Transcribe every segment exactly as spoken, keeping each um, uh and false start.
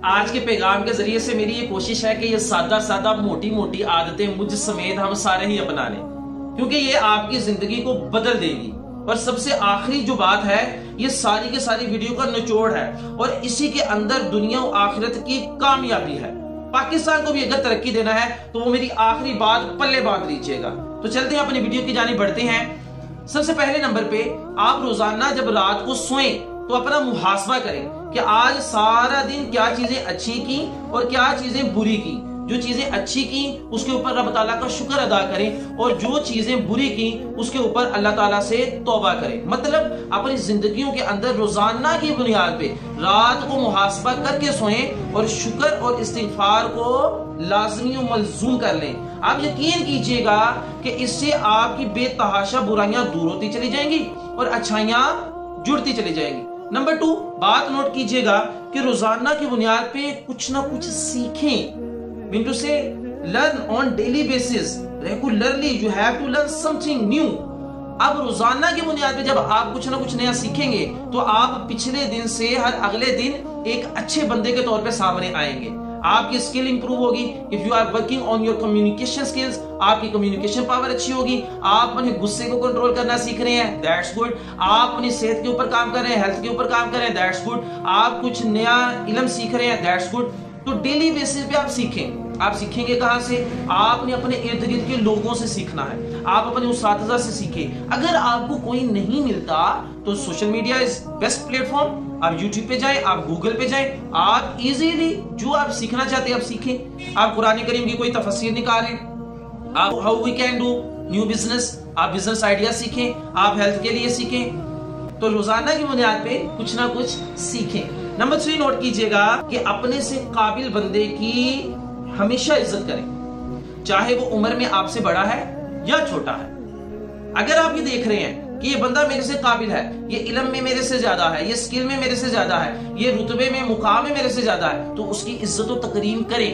آج کے پیغام کے ذریعے سے میری یہ کوشش ہے کہ یہ سادہ سادہ موٹی موٹی عادتیں مجھ سمیت ہم سارے ہی اپنا لیں، کیونکہ یہ آپ کی زندگی کو بدل دے گی۔ اور سب سے آخری جو بات ہے، یہ ساری کے ساری ویڈیو کا نچوڑ ہے اور اسی کے اندر دنیا و آخرت کی کامیابی ہے۔ پاکستان کو بھی اگر ترقی دینا ہے تو وہ میری آخری بات پلے باندھ لیجئے گا۔ تو چلتے ہیں اپنی ویڈیو کی جانب بڑھتے ہیں۔ سب سے پہلے نمبر پہ آپ روزانہ جب رات کو سوئیں تو اپنا محاسبہ کریں کہ آج سارا دن کیا چیزیں اچھی کی اور کیا چیزیں بری کی۔ جو چیزیں اچھی کی اس کے اوپر رب تعالیٰ کا شکر ادا کریں اور جو چیزیں بری کی اس کے اوپر اللہ تعالیٰ سے توبہ کریں۔ مطلب اپنی زندگیوں کے اندر روزانہ کی بنیاد پہ رات کو محاسبہ کر کے سوئیں اور شکر اور استغفار کو لازمی و ملزوم کر لیں۔ آپ یقین کیجئے گا کہ اس سے آپ کی بے تحاشا برائیاں دور ہوتی چلی جائیں گی اور اچھائیاں جڑتی چلی جائیں گی۔ نمبر ٹو، بات نوٹ کیجئے گا کہ روزانہ کی بنیاد پہ کچھ نہ کچھ سیکھیں۔ mean to say learn on daily basis, regularly you have to learn something new۔ اب روزانہ کی بنیاد پہ جب آپ کچھ نہ کچھ نیا سیکھیں گے تو آپ پچھلے دن سے ہر اگلے دن ایک اچھے بندے کے طور پہ سامنے آئیں گے۔ آپ کی اسکل امپروو ہوگی۔ if you are working on your communication skills، آپ کی کمیونیکیشن پاور اچھی ہوگی۔ آپ اپنے غصے کو کنٹرول کرنا سیکھ رہے ہیں، that's good۔ آپ اپنی صحت کے اوپر کام کر رہے ہیں، ہیلتھ کے اوپر کام کر رہے ہیں، that's good۔ آپ کچھ نیا علم سیکھ رہے ہیں، that's good۔ تو ڈیلی بیسس پہ آپ سیکھیں۔ آپ سیکھیں گے کہاں سے؟ آپ نے اپنے ارد گرد کے لوگوں سے سیکھنا ہے، آپ اپنے اساتذہ سے سیکھیں۔ اگر آپ کو کوئی نہیں ملتا تو social media is best platform فارم۔ آپ یوٹیوب پہ جائیں، آپ گوگل پہ جائیں، آپ ایزیلی جو آپ سیکھنا چاہتے ہیں آپ سیکھیں۔ آپ قرآن کریم کی کوئی تفسیر نکالیں، آپ how we can do new business, آپ بزنس آئیڈیا سیکھیں، آپ ہیلتھ کے لیے سیکھیں۔ تو روزانہ کی بنیاد پہ کچھ نہ کچھ سیکھیں۔ نمبر تھری نوٹ کیجئے گا کہ اپنے سے قابل بندے کی ہمیشہ عزت کریں، چاہے وہ عمر میں آپ سے بڑا ہے یا چھوٹا ہے۔ اگر آپ یہ دیکھ رہے ہیں کہ یہ بندہ میرے سے قابل ہے، یہ علم میں میرے سے زیادہ ہے، یہ اسکل میں میرے سے زیادہ ہے، یہ رتبے میں مقام میں میرے سے زیادہ ہے، تو اس کی عزت و تکریم کریں۔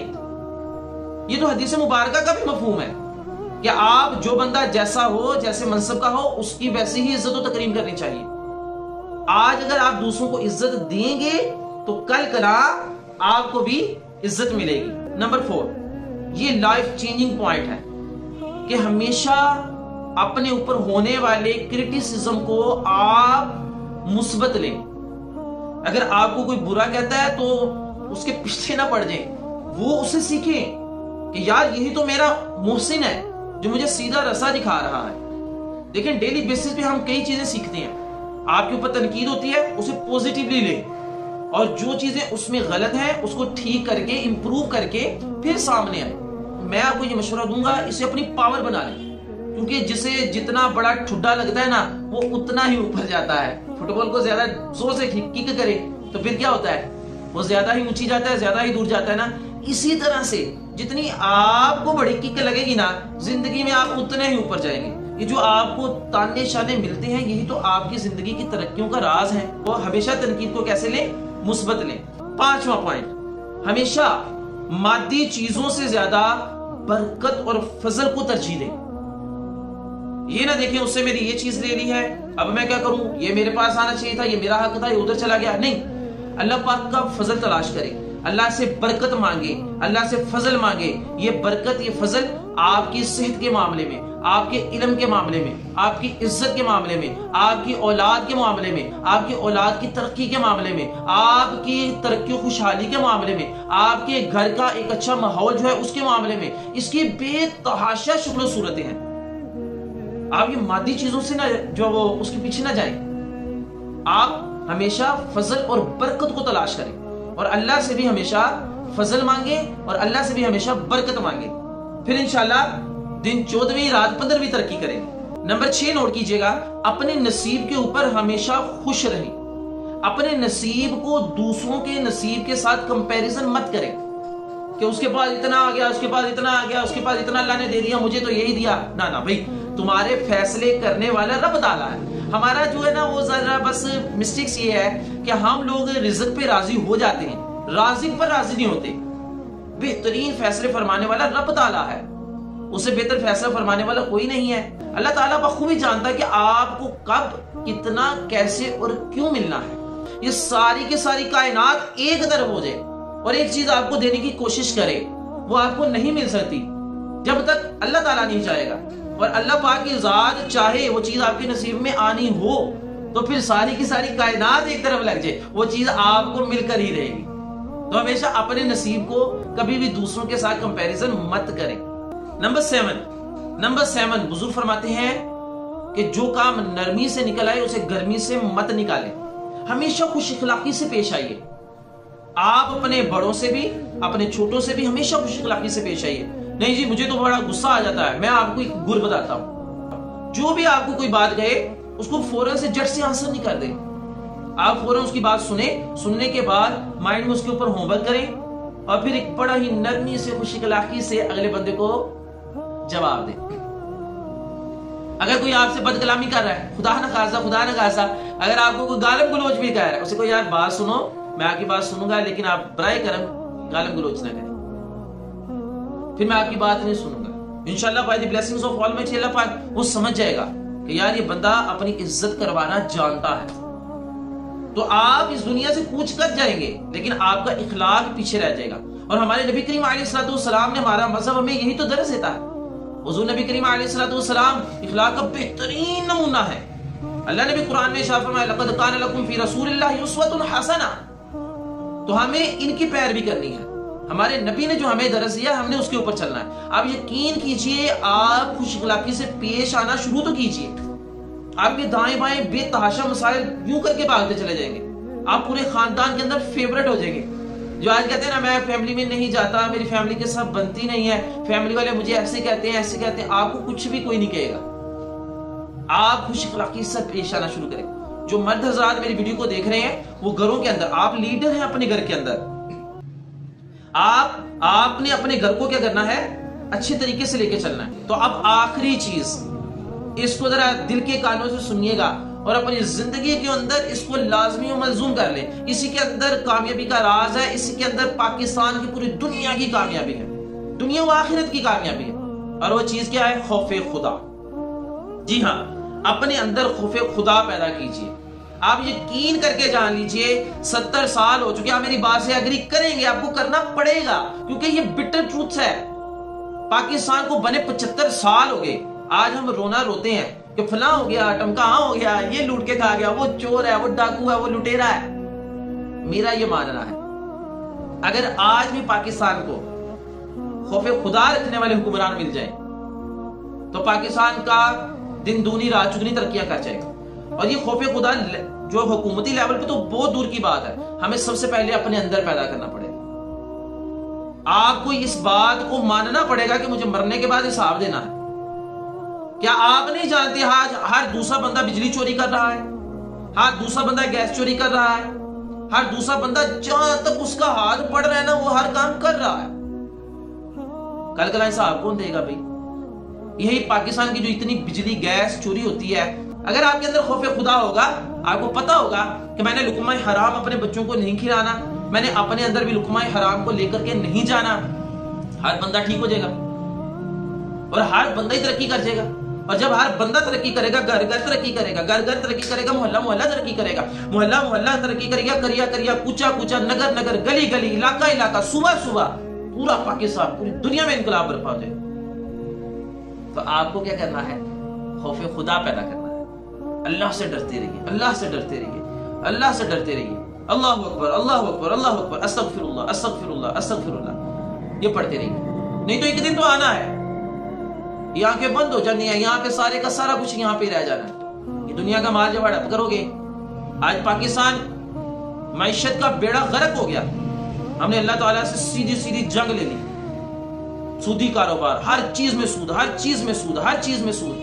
یہ تو حدیث مبارکہ کا بھی مفہوم ہے کہ آپ جو بندہ جیسا ہو، جیسے منصب کا ہو، اس کی ویسے ہی عزت و تکریم کرنی چاہیے۔ آج اگر آپ دوسروں کو عزت دیں گے تو کل کلا آپ کو بھی عزت ملے گی۔ نمبر فور، یہ لائف چینجنگ پوائنٹ ہے کہ ہمیشہ اپنے اوپر ہونے والے کرٹیسزم کو آپ مثبت لیں۔ اگر آپ کو کوئی برا کہتا ہے تو اس کے پیچھے نہ پڑ جائیں، وہ اسے سیکھیں کہ یار یہی تو میرا محسن ہے جو مجھے سیدھا رستہ دکھا رہا ہے۔ دیکھیں ڈیلی بیسس پہ ہم کئی چیزیں سیکھتے ہیں۔ آپ کے اوپر تنقید ہوتی ہے، اسے پوزیٹیولی لیں اور جو چیزیں اس میں غلط ہیں اس کو ٹھیک کر کے امپروو کر کے پھر سامنے آئے۔ میں آپ کو یہ مشورہ دوں گا، اسے اپنی پاور بنا لیں، کیونکہ جسے جتنا بڑا ٹھڈا لگتا ہے نا وہ اتنا ہی اوپر جاتا ہے۔ فٹ بال کو زیادہ زور سے کک کرے تو پھر کیا ہوتا ہے؟ وہ زیادہ ہی اونچی جاتا ہے، زیادہ ہی دور جاتا ہے نا۔ اسی طرح سے جتنی آپ کو بڑی کک لگے گی نا، زندگی میں آپ اتنے ہی اوپر جائیں گے۔ یہ جو آپ کو تانے شانے ملتے ہیں یہی تو آپ کی زندگی کی ترقیوں کا راز ہے۔ وہ ہمیشہ تنقید کو کیسے لیں؟ مثبت لیں۔ پانچواں پوائنٹ، ہمیشہ مادی چیزوں سے زیادہ برکت اور فضل کو ترجیح دیں۔ یہ نہ دیکھیں اس سے میری یہ چیز لے لی ہے، اب میں کیا کروں، یہ میرے پاس آنا چاہیے تھا، یہ میرا حق تھا، یہ ادھر چلا گیا۔ نہیں، اللہ پاک کا فضل تلاش کریں، اللہ سے برکت مانگے، اللہ سے فضل مانگے۔ یہ برکت، یہ فضل آپ کی صحت کے معاملے میں، آپ کے علم کے معاملے میں، آپ کی عزت کے معاملے میں، آپ کی اولاد کے معاملے میں، آپ کی اولاد کی ترقی کے معاملے میں، آپ کی ترقی و خوشحالی کے معاملے میں، آپ کے گھر کا ایک اچھا ماحول جو ہے اس کے معاملے میں، اس کی بے تحاشا شکل و صورتیں ہیں۔ آپ یہ مادی چیزوں سے نہ جو وہ اس کے پیچھے نہ جائیں، آپ ہمیشہ فضل اور برکت کو تلاش کریں اور اللہ سے بھی ہمیشہ فضل مانگے اور اللہ سے بھی ہمیشہ برکت مانگے، پھر انشاءاللہ دن چودہویں رات پندرہویں ترقی کریں۔ نمبر چھ نوٹ کیجئے گا، اپنے نصیب کے اوپر ہمیشہ خوش رہیں۔ اپنے نصیب کو دوسروں کے نصیب کے ساتھ کمپیریزن مت کریں کہ اس کے پاس اتنا آ گیا، اس کے پاس اتنا آ گیا، اس کے پاس اتنا اللہ نے دے دیا، مجھے تو یہی دیا۔ نہ نہ بھائی، تمہارے فیصلے کرنے والا رب تعالیٰ ہے۔ ہمارا جو ہے نا وہ ذرا بس مسٹیکس یہ ہے کہ ہم لوگ رزق پہ راضی ہو جاتے ہیں، رازق پر راضی نہیں ہوتے۔ بہترین فیصلے فرمانے والا رب تعالیٰ ہے، اس سے بہتر فیصلہ فرمانے والا کوئی نہیں ہے۔ اللہ تعالیٰ بخوبی جانتا ہے کہ آپ کو کب، کتنا، کیسے اور کیوں ملنا ہے۔ یہ ساری کی ساری کائنات ایک طرف ہو جائے اور ایک چیز آپ کو دینے کی کوشش کرے، وہ آپ کو نہیں مل سکتی جب تک اللہ تعالیٰ نہیں چاہے گا، اور اللہ پاک کی ذات چاہے وہ چیز آپ کے نصیب میں آنی ہو تو پھر ساری کی ساری کائنات ایک طرف لگ جائے، وہ چیز آپ کو مل کر ہی رہے گی۔ تو ہمیشہ اپنے نصیب کو کبھی بھی دوسروں کے ساتھ کمپیریزن مت کریں۔ نمبر سیون نمبر سیون بزرگ فرماتے ہیں کہ جو کام نرمی سے نکل آئے اسے گرمی سے مت نکالیں، ہمیشہ خوش اخلاقی سے پیش آئیے۔ آپ اپنے بڑوں سے بھی اپنے چھوٹوں سے بھی ہمیشہ خوش اخلاقی سے پیش آئیے۔ نہیں جی مجھے تو بڑا غصہ آ جاتا ہے، میں آپ کو ایک گر بتاتا ہوں، جو بھی آپ کو کوئی بات کہے اس کو فوراً سے جٹ سے آنسر نہیں کر دیں، آپ فوراً اس کی بات سنیں، سننے کے بعد مائنڈ میں اس کے اوپر ہوم ورک کریں اور پھر ایک بڑا ہی نرمی سے خوش اخلاقی سے اگلے بندے کو جواب دیں۔ اگر کوئی آپ سے بد کلامی کر رہا ہے، خدا نہ خاصہ خدا نہ خاصہ اگر آپ کو کوئی گالم گلوچ بھی کہہ رہا ہے، اسے کو یار بات سنو، میں آپ کی بات سنوں گا لیکن آپ برائے کرم گالم گلوچ نہ کریں، پھر میں آپ کی بات نہیں سنوں گا۔ انشاءاللہ by the blessings of almighty اللہ پاک وہ سمجھ جائے گا کہ یار یہ بندہ اپنی عزت کروانا جانتا ہے، تو آپ اس دنیا سے کوچ کر جائیں گے لیکن آپ کا اخلاق پیچھے رہ جائے گا۔ اور ہمارے نبی کریم علیہ الصلوۃ والسلام نے، ہمارا مذہب ہمیں یہی تو درس دیتا ہے۔ حضور نبی کریم علیہ الصلوۃ والسلام اخلاق کا بہترین نمونہ ہے۔ اللہ نے بھی قرآن میں ارشاد فرمایا لقد کان لکم فی رسول اللہ اسوۃ حسنہ، تو ہمیں ان کی پیروی کرنی ہے، ہمارے نبی نے جو ہمیں درس دیا ہم نے اس کے اوپر چلنا ہے۔ آپ یقین کیجئے آپ خوش اخلاقی سے پیش آنا شروع تو کیجئے، آپ کے دائیں بائیں بے تحاشا مسائل یوں کر کے بھاگتے چلے جائیں گے، آپ پورے خاندان کے اندر فیورٹ ہو جائیں گے۔ جو آج کہتے ہیں نا میں فیملی میں نہیں جاتا، میری فیملی کے ساتھ بنتی نہیں ہے، فیملی والے مجھے ایسے کہتے ہیں ایسے کہتے ہیں، آپ کو کچھ بھی کوئی نہیں کہے گا۔ آپ خوش اخلاقی سے پیش آنا شروع کریں۔ جو مرد حضرات میری ویڈیو کو دیکھ رہے ہیں وہ گھروں کے اندر، آپ لیڈر ہیں اپنے گھر کے اندر، آپ آپ نے اپنے گھر کو کیا کرنا ہے، اچھے طریقے سے لے کے چلنا ہے۔ تو اب آخری چیز، اس کو ذرا دل کے کانوں سے سنیے گا اور اپنی زندگی کے اندر اس کو لازمی و ملزوم کر لیں۔ اسی کے اندر کامیابی کا راز ہے، اسی کے اندر پاکستان کی پوری دنیا کی کامیابی ہے، دنیا و آخرت کی کامیابی ہے، اور وہ چیز کیا ہے، خوف خدا۔ جی ہاں، اپنے اندر خوف خدا پیدا کیجئے۔ آپ یقین کر کے جان لیجئے ستر سال ہو چکے، آپ میری بات سے اگری کریں گے، آپ کو کرنا پڑے گا کیونکہ یہ بٹر ٹروتھ ہے۔ پاکستان کو بنے پچہتر سال ہو گئے، آج ہم رونا روتے ہیں کہ فلاں ہو گیا، ٹمکاں ہو گیا، یہ لوٹ کے کھا گیا، وہ چور ہے، وہ ڈاکو ہے، وہ لٹیرا ہے۔ میرا یہ ماننا ہے اگر آج بھی پاکستان کو خوف خدا رکھنے والے حکمران مل جائیں تو پاکستان کا دن دونی رات چگنی ترقیاں کر جائے گا۔ اور یہ خوف خدا جو حکومتی لیول پہ تو بہت دور کی بات ہے، ہمیں سب سے پہلے اپنے اندر پیدا کرنا پڑے گا۔ آپ کو اس بات کو ماننا پڑے گا کہ مجھے مرنے کے بعد حساب دینا ہے۔ کیا آپ نہیں جانتے آج ہر دوسرا بندہ بجلی چوری کر رہا ہے، ہر دوسرا بندہ گیس چوری کر رہا ہے، ہر دوسرا بندہ جہاں تک اس کا ہاتھ پڑ رہا ہے نا وہ ہر کام کر رہا ہے۔ کل کل حساب کون دے گا بھائی؟ یہی پاکستان کی جو اتنی بجلی گیس چوری ہوتی ہے، اگر آپ کے اندر خوف خدا ہوگا، آپ کو پتا ہوگا کہ میں نے لقمہ حرام اپنے بچوں کو نہیں کھلانا، میں نے اپنے اندر بھی لقمہ حرام کو لے کر کے نہیں جانا، ہر بندہ ٹھیک ہو جائے گا اور ہر بندہ ہی ترقی کر جائے گا۔ اور جب ہر بندہ ترقی کرے گا، گھر گھر ترقی کرے گا، گھر گھر ترقی کرے گا، محلہ محلہ ترقی کرے گا، محلہ محلہ ترقی کرے گا، کریا کریا، کوچا کوچا، نگر نگر، گلی گلی، علاقہ علاقہ، صوبہ صوبہ، پورا پاکستان، پوری دنیا میں انقلاب برپا ہو جائے۔ تو آپ کو کیا کرنا ہے، خوف خدا پیدا کرنا ہے۔ اللہ سے ڈرتے رہیے، اللہ سے ڈرتے رہیے، اللہ سے ڈرتے رہیے۔ اللہ اکبر، اللہ اکبر، اللہ اکبر، استغفر اللہ، استغفر اللہ، استغفر اللہ، یہ پڑھتے رہیے۔ نہیں تو ایک دن تو آنا ہے، یہ آنکھیں بند ہو جانی ہے، یہاں پہ سارے کا سارا کچھ یہاں پہ رہ جانا ہے، یہ دنیا کا مال جب ہڑپ کرو گے۔ آج پاکستان معیشت کا بیڑا غرق ہو گیا، ہم نے اللہ تعالیٰ سے سیدھی سیدھی جنگ لے لی، سودی کاروبار، ہر چیز میں سود، ہر چیز میں سود، ہر چیز میں سود،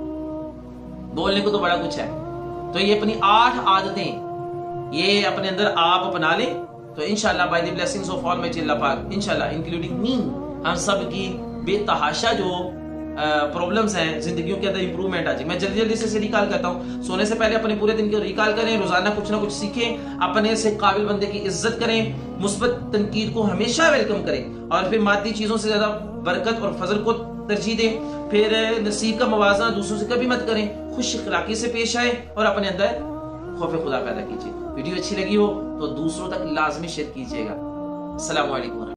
بولنے کو تو بڑا کچھ ہے۔ تو یہ اپنی آٹھ عادتیں یہ اپنے اندر آپ اپنا لیں تو انشاءاللہ by the blessings of almighty اللہ پاک، انشاءاللہ انکلوڈنگ می، ہم سب کی بے تحاشا جو پرابلمز ہیں زندگیوں کے اندر امپروومنٹ آ جائے۔ میں جلدی جلدی سے سے ریکال کرتا ہوں، سونے سے پہلے اپنے پورے دن کے ریکال کریں، روزانہ کچھ نہ کچھ سیکھیں، اپنے سے قابل بندے کی عزت کریں، مثبت تنقید کو ہمیشہ ویلکم کریں، اور پھر مادی چیزوں سے زیادہ برکت اور فضل کو ترجیح دیں، پھر نصیب کا موازنہ دوسروں سے کبھی مت کریں، خوش اخلاقی سے پیش آئیں اور اپنے اندر خوف خدا پیدا کیجیے۔ ویڈیو اچھی لگی ہو تو دوسروں تک لازمی شیئر کیجیے گا۔ السلام علیکم۔